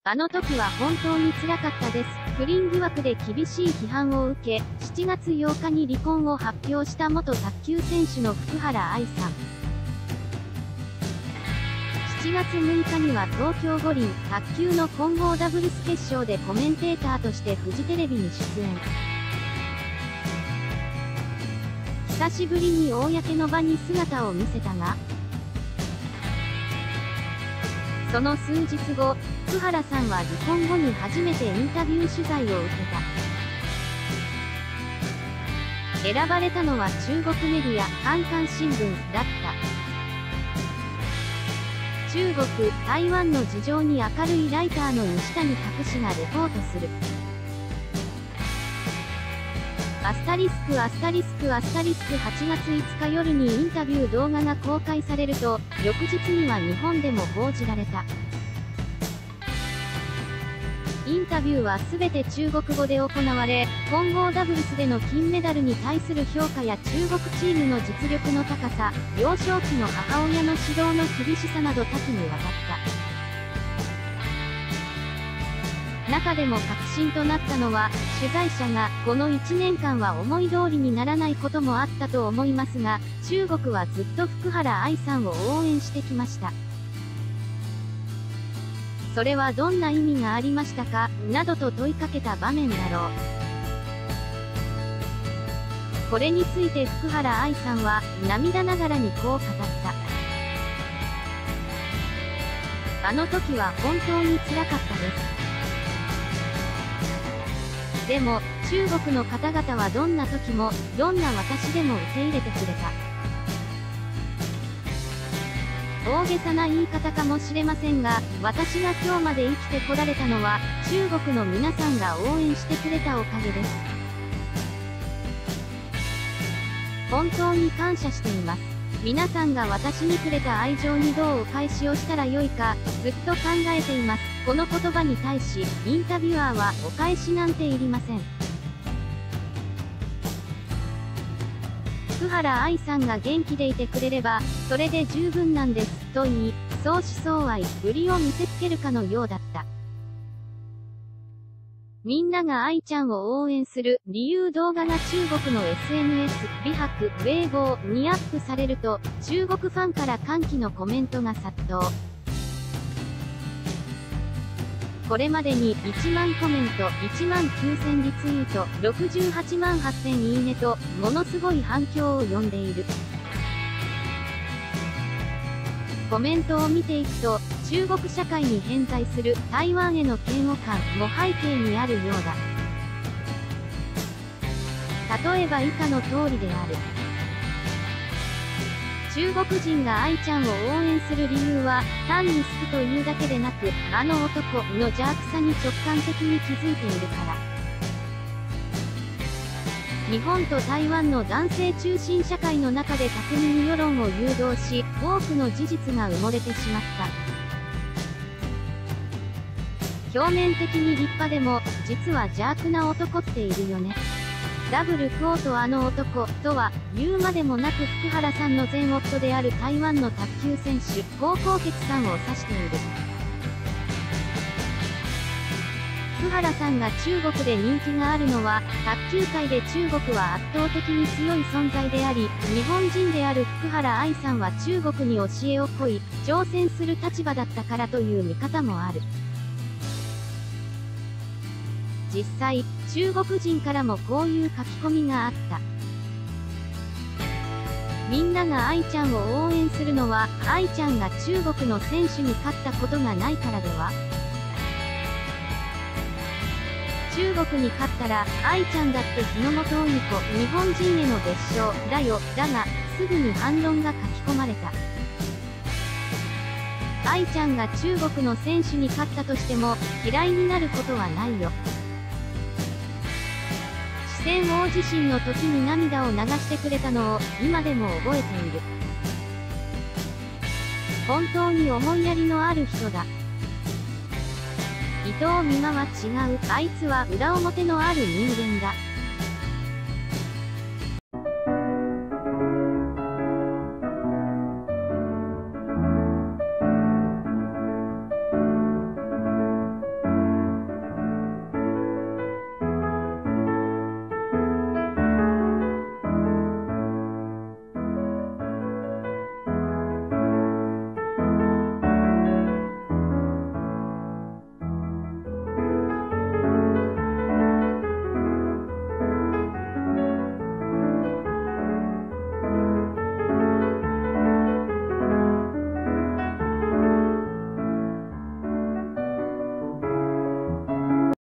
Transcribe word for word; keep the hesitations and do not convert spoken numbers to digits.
あの時は本当に辛かったです。不倫疑惑で厳しい批判を受け、しちがつようかに離婚を発表した元卓球選手の福原愛さん。しちがつむいかには東京五輪卓球の混合ダブルス決勝でコメンテーターとしてフジテレビに出演。久しぶりに公の場に姿を見せたが、その数日後、福原さんは離婚後に初めてインタビュー取材を受けた。選ばれたのは中国メディア、環球新聞だった。中国、台湾の事情に明るいライターの西谷拓史がレポートする。アスタリスクアスタリスクアスタリスクはちがついつか夜にインタビュー動画が公開されると、翌日には日本でも報じられた。インタビューはすべて中国語で行われ、混合ダブルスでの金メダルに対する評価や中国チームの実力の高さ、幼少期の母親の指導の厳しさなど多岐にわたった。中でも核心となったのは、取材者が、このいちねんかんは思い通りにならないこともあったと思いますが、中国はずっと福原愛さんを応援してきました。それはどんな意味がありましたか、などと問いかけた場面だろう。これについて福原愛さんは、涙ながらにこう語った。あの時は本当に辛かったです。でも、中国の方々はどんな時も、どんな私でも受け入れてくれた。大げさな言い方かもしれませんが、私が今日まで生きてこられたのは、中国の皆さんが応援してくれたおかげです。本当に感謝しています。皆さんが私にくれた愛情にどうお返しをしたらよいか、ずっと考えています。この言葉に対し、インタビュアーはお返しなんていりません。福原愛さんが元気でいてくれれば、それで十分なんです、と言い、相思相愛、売りを見せつけるかのようだった。みんなが愛ちゃんを応援する理由動画が中国の エスエヌエス、美白、ウェイボーにアップされると、中国ファンから歓喜のコメントが殺到。これまでにいちまんコメント、いちまんきゅうせんリツイート、ろくじゅうはちまんはっせんいいねと、ものすごい反響を呼んでいる。コメントを見ていくと、中国社会に偏在する台湾への嫌悪感も背景にあるようだ。例えば以下の通りである。中国人が愛ちゃんを応援する理由は、単に好きというだけでなく、あの男の邪悪さに直感的に気づいているから。日本と台湾の男性中心社会の中で巧みに世論を誘導し、多くの事実が埋もれてしまった。表面的に立派でも、実は邪悪な男っているよね。ダブルクオートあの男とは、言うまでもなく福原さんの前夫である台湾の卓球選手、江宏傑さんを指している。福原さんが中国で人気があるのは、卓球界で中国は圧倒的に強い存在であり、日本人である福原愛さんは中国に教えを請い、挑戦する立場だったからという見方もある。実際、中国人からもこういう書き込みがあった。みんなが愛ちゃんを応援するのは、愛ちゃんが中国の選手に勝ったことがないからでは。中国に勝ったら、愛ちゃんだって日の本鬼子、日本人への別称、だよ、だが、すぐに反論が書き込まれた。愛ちゃんが中国の選手に勝ったとしても、嫌いになることはないよ。四川大地震の時に涙を流してくれたのを、今でも覚えている。本当に思いやりのある人だ。伊藤美誠は違う。あいつは裏表のある人間だ。